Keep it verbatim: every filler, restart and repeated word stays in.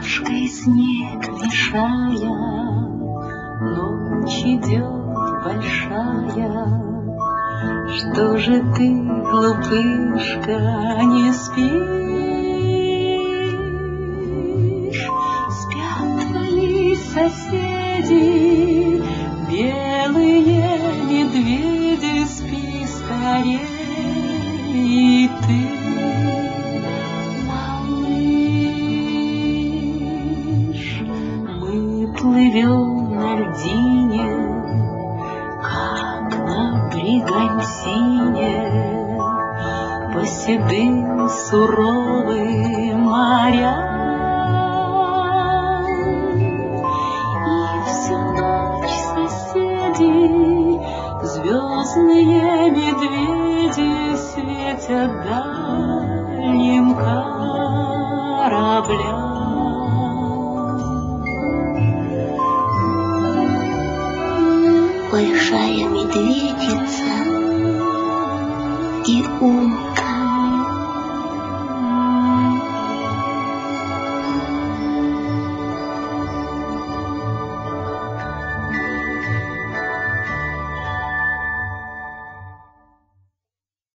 ложкой снег мешая, ночь идет большая. Что же ты, глупышка, не спишь? Спят твои соседи, белые медведи, спи скорей, и ты, малыш. Мы плывем на льдине, как на бригантине, по седым суровым морям. И всю ночь соседи, звездные медведи, светят дальним кораблям. Большая медведица и ум